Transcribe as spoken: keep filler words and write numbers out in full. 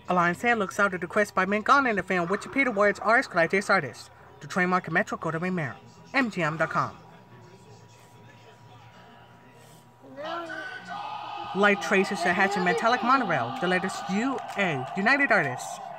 Alliance Head looks out at the quest by men gone in the film, which appear towards artists like this artist. The trademark Metro Code Remero. M G M dot com. Light traces a hatching metallic monorail. The letters U A. United Artists.